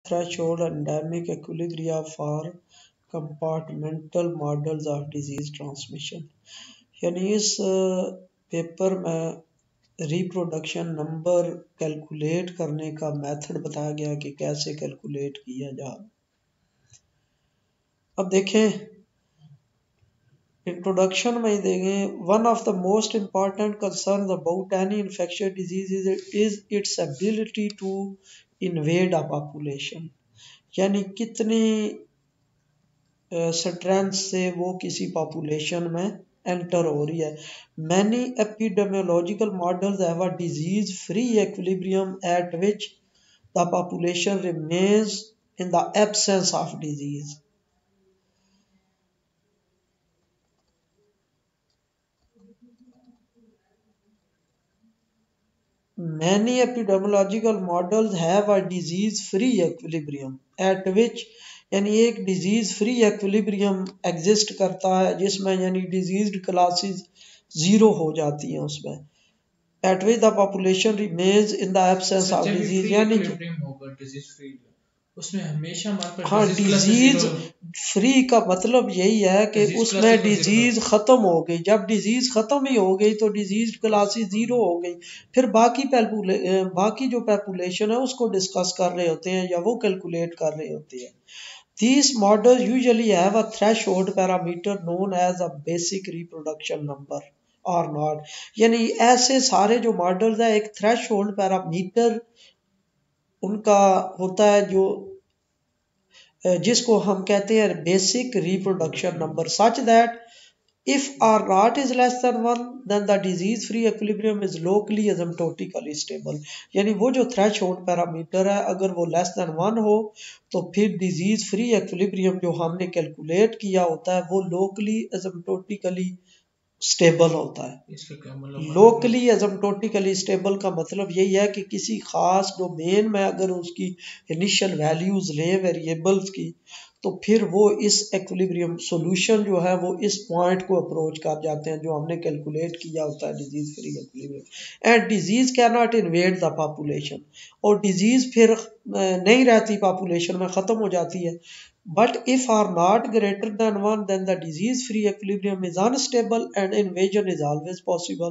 threshold endemic equilibria for compartmental models of disease transmission। यानी इस paper में reproduction number calculate करने का मेथड बताया गया कि कैसे कैलकुलेट किया जाए। अब देखें इंट्रोडक्शन में ही देखें, one of the most important concern about any infectious disease is its ability to invade a population, यानी कितनी स्ट्रेंथ से वो किसी पॉपुलेशन में एंटर हो रही है। Many epidemiological models have a disease free equilibrium at which the population remains in the absence of disease. Many epidemiological models have a disease free equilibrium at which, यानी एक disease free equilibrium exist करता है जिसमें यानी diseased classes zero हो जाती हैं उसमें, at which the population remains in the absence of disease, यानी उसमें हमेशा हमारे पास हाँ डिजीज फ्री का मतलब यही है कि उसमें डिजीज खत्म हो गई। जब डिजीज खत्म ही हो गई तो डिजीज क्लासेस जीरो हो गई, फिर बाकी जो पॉपुलेशन है उसको डिस्कस कर रहे होते हैं या वो कैलकुलेट कर रहे होते हैं। These models usually have a threshold parameter known as a basic reproduction number or not, यानी ऐसे सारे जो मॉडल्स है एक थ्रेशोल्ड पैरामीटर उनका होता है जो जिसको हम कहते हैं basic reproduction number, such that if r naught is less than 1 then the disease free equilibrium is locally asymptotically stable, यानी वो जो थ्रेशोल्ड पैरामीटर है अगर वो लेस देन 1 हो तो फिर डिजीज फ्री एक्विलिब्रियम जो हमने कैलकुलेट किया होता है वो लोकली एसिम्प्टोटिकली स्टेबल होता है। इसका क्या मतलब? लोकली एसिम्प्टोटिकली स्टेबल का मतलब यही है कि किसी खास डोमेन में अगर उसकी इनिशियल वैल्यूज लें वेरिएबल्स की तो फिर वो इस एक्विलिब्रियम सॉल्यूशन जो है वो इस पॉइंट को अप्रोच कर जाते हैं जो हमने कैलकुलेट किया होता है disease free equilibrium. And disease can not invade the population, और डिजीज फिर नहीं रहती पॉपुलेशन में, ख़त्म हो जाती है। But if r not greater than 1 then the disease free equilibrium is unstable and invasion is always possible।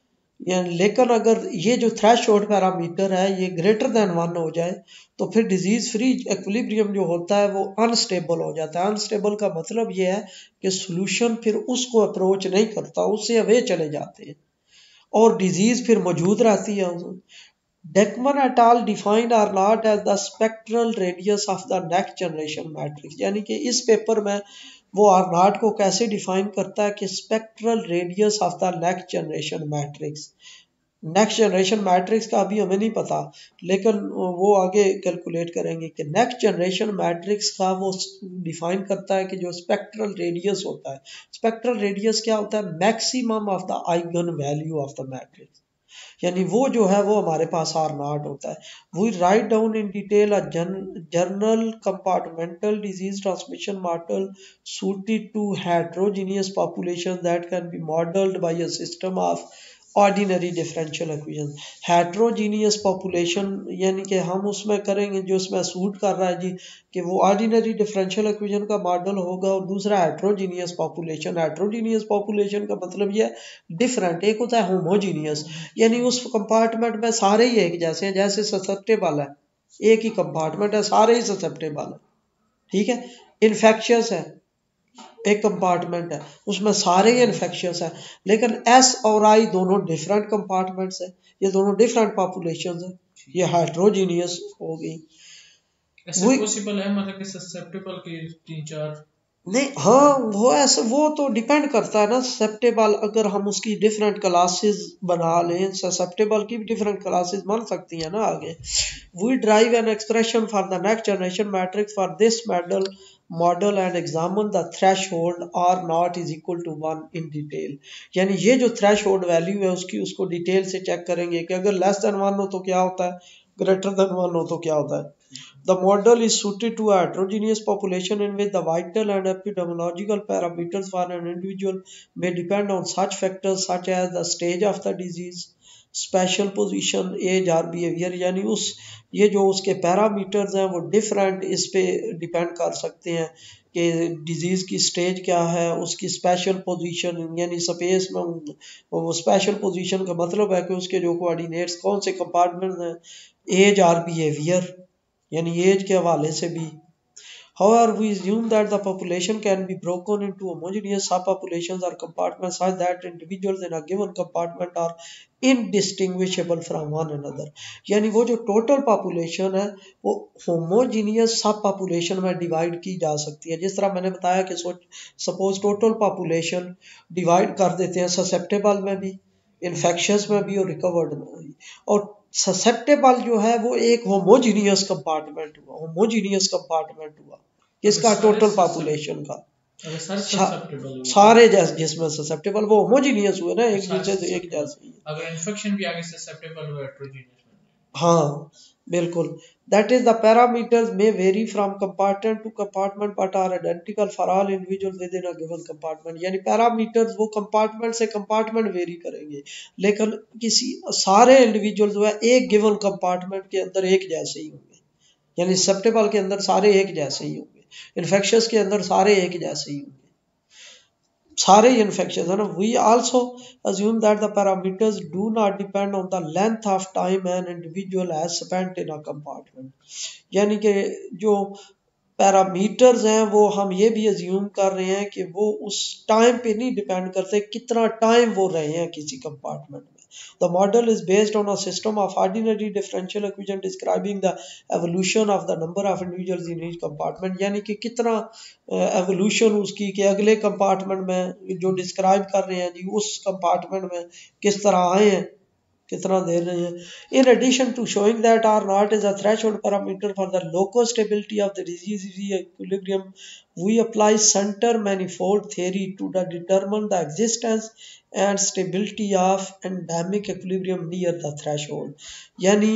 लेकिन अगर ये जो थ्रेशोल्ड पैरामीटर है ये ग्रेटर देन 1 हो जाए तो फिर डिजीज फ्री एक्विलिब्रियम जो होता है वो अनस्टेबल हो जाता है। अनस्टेबल का मतलब ये है कि सॉल्यूशन फिर उसको अप्रोच नहीं करता, उससे अवे चले जाते हैं और डिजीज फिर मौजूद रहती है। Beckman et al. Defined R naught as the spectral radius of the next generation matrix, यानी कि इस पेपर में वो R naught को कैसे डिफाइन करता है कि spectral radius of the next generation matrix. Next generation matrix का अभी हमें नहीं पता लेकिन वो आगे कैलकुलेट करेंगे कि नेक्स्ट जनरेशन मैट्रिक्स का वो डिफाइन करता है कि जो स्पेक्ट्रल रेडियस होता है। स्पेक्ट्रल रेडियस क्या होता है? Maximum of the eigen value of the matrix, यानी वो जो है वो हमारे पास आर नॉट होता है। We write down in detail a general compartmental disease transmission model suited to heterogeneous populations that can be modeled by a system of ordinary differential equation. Heterogeneous population यानी कि हम उसमें करेंगे जो उसमें सूट कर रहा है जी कि वो ऑर्डिनरी डिफरेंशियल इक्वेशन का मॉडल होगा, और दूसरा हेट्रोजीनियस पॉपुलेशन। हेट्रोजीनियस पॉपुलेशन का मतलब ये है डिफरेंट, एक होता है होमोजीनियस यानी उस कंपार्टमेंट में सारे ही एक जैसे हैं, जैसे ससेप्टेबल है एक ही कंपार्टमेंट है सारे ही ससेप्टेबल है, ठीक है। इन्फेक्शियस है एक कंपार्टमेंट है उसमें सारे ही इन्फेक्शियस है, लेकिन एस और आई दोनों डिफरेंट कंपार्टमेंट्स है, ये दोनों डिफरेंट पॉपुलेशंस है, ये हेट्रोजीनियस हो गई। ऐसे पॉसिबल है मतलब कि ससेप्टेबल के 3-4 नहीं, हाँ वो ऐसे वो तो डिपेंड करता है ना। ससेप्टेबल अगर हम उसकी डिफरेंट क्लासेस बना लें, ससेप्टेबल की भी डिफरेंट क्लासेस बन सकती हैं ना आगे। We derive an expression for the next generation matrix for this model and examine the threshold R naught is equal to 1 in detail, यानी ये जो थ्रेशोल्ड वैल्यू है उसको डिटेल से चेक करेंगे कि अगर लेस देन 1 हो तो क्या होता है, ग्रेटर देन 1 हो तो क्या होता है। The model is suited to a heterogeneous population in which the vital and epidemiological parameters for an individual may depend on such factors such as the stage of the disease, spatial position, age और behaviour, यानी उस ये जो उसके parameters हैं वो different इस पे डिपेंड कर सकते हैं कि डिजीज़ की स्टेज क्या है, उसकी स्पेशल पोजीशन, यानी स्पेस में वो स्पेशल पोजीशन का मतलब है कि उसके जो कोऑर्डिनेट्स कौन से कंपार्टमेंट हैं, एज और बिहेवियर, यानी एज के हवाले से भी। However, we assume that the population can be broken into homogeneous subpopulations or compartments such that individuals in a given compartment are indistinguishable from one another. यानी वो जो टोटल पॉपुलेशन है वो होमोजीनियस सब पॉपुलेशन में डिवाइड की जा सकती है। जिस तरह मैंने बताया कि सपोज टोटल पॉपुलेशन डिवाइड कर देते हैं ससेप्टेबल में भी, इन्फेक्शस में भी और रिकवर्ड में भी, और ससेप्टेबल जो है वो एक होमोजीनियस कंपार्टमेंट हुआ, होमोजीनियस कंपार्टमेंट हुआ किसका, टोटल पॉपुलेशन का, सारे जैसे जिसमें ससेप्टेबल वो होमोजीनियस हुए ना, एक दूसरे से एक जैसे ही। अगर इन्फेक्शन भी आगे ससेप्टेबल हुआ हेटेरोजेनियस, हाँ बिल्कुल। That is the parameters may vary from compartment to compartment but are identical for all individuals within a given compartment, यानी पैरामीटर्स वो कंपार्टमेंट से कंपार्टमेंट वेरी करेंगे लेकिन किसी सारे इंडिविजुअल्स जो है एक गिवन कंपार्टमेंट के अंदर एक जैसे ही होंगे, यानी ससेप्टेबल के अंदर सारे एक जैसे ही होंगे, इन्फेक्शियस के अंदर सारे एक जैसे ही होंगे, सारे ही इन्फेक्शन है ना। We also assume that the parameters do not depend on the length of time an individual has spent in a compartment, यानी कि जो पैरामीटर्स हैं वो हम ये भी अज्यूम कर रहे हैं कि वो उस टाइम पे नहीं डिपेंड करते कितना टाइम वो रहे हैं किसी कंपार्टमेंट में। The model is based on a system of ordinary differential equation describing the evolution of the number of individuals in each compartment, यानी कि कितना एवोल्यूशन उसकी कि अगले कंपार्टमेंट में जो डिस्क्राइब कर रहे हैं जी उस कंपार्टमेंट में किस तरह आए हैं, कितना दे रहे हैं। In addition to showing that R naught is a threshold parameter for the local stability of the disease equilibrium, we apply center manifold theory to determine the existence and stability of endemic equilibrium near the threshold, यानी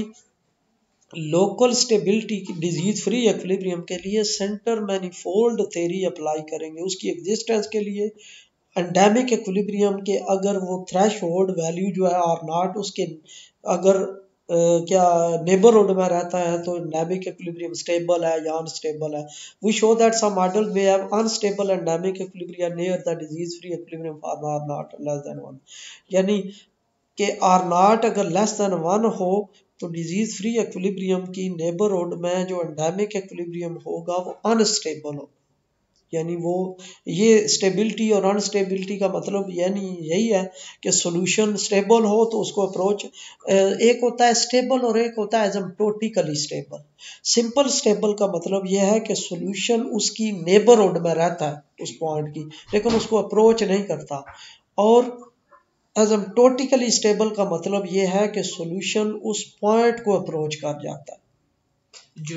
local stability की disease free equilibrium के लिए centre manifold theory apply करेंगे, उसकी existence के लिए endemic equilibrium के अगर वो थ्रेशोल्ड वैल्यू जो है आर नॉट उसके अगर क्या नेबरहुड में रहता है तो एंडेमिक इक्विलिब्रियम स्टेबल है या अनस्टेबल है। We show that some model में have unstable endemic equilibrium near the disease free equilibrium for R naught less than 1, यानी कि आर नॉट अगर लेस देन 1 हो तो डिजीज फ्री इक्विलिब्रियम की नेबरहुड में जो एंडेमिक इक्विलिब्रियम होगा वो अनस्टेबल होगा, यानी वो ये स्टेबिलिटी और अनस्टेबिलिटी का मतलब यानी यही है कि सॉल्यूशन स्टेबल हो तो उसको अप्रोच एक होता है स्टेबल और एक होता है एसिम्प्टोटिकली स्टेबल। सिंपल स्टेबल का मतलब यह है कि सॉल्यूशन उसकी नेबरहुड में रहता है उस पॉइंट की लेकिन उसको अप्रोच नहीं करता, और एसिम्प्टोटिकली स्टेबल का मतलब ये है कि सॉल्यूशन उस पॉइंट को अप्रोच कर जाता है जो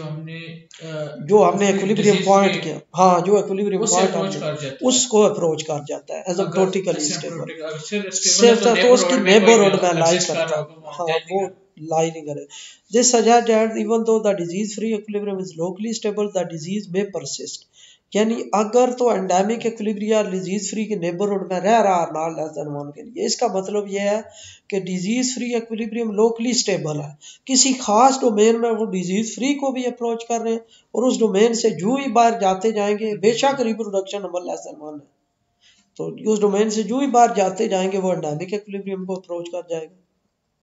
हमने इक्विलिब्रियम पॉइंट किया, हाँ जो इक्विलिब्रियम पॉइंट हमने उसको अप्रोच कर जाता है एसिम्प्टोटिकली स्टेबल, सिर्फ तो उसकी नेबरहुड में लाई करता है, हाँ वो लाई नहीं करे। This suggest that even though the disease free equilibrium is locally stable the disease may persist, यानी अगर तो एंडेमिक इक्विलिब्रियम डिजीज फ्री के नेबरहुड में रह रहा नॉट लेस देन 1 के लिए, इसका मतलब यह है कि disease free equilibrium locally stable है, किसी खास डोमेन में वो डिजीज फ्री को भी अप्रोच कर रहे हैं और उस डोमेन से जो ही बाहर जाते जाएंगे बेशक रिप्रोडक्शन नंबर लेस देन 1 है तो उस डोमेन से जो ही बाहर जाते जाएंगे वो एंडेमिक इक्विलिब्रियम को अप्रोच कर जाएगा।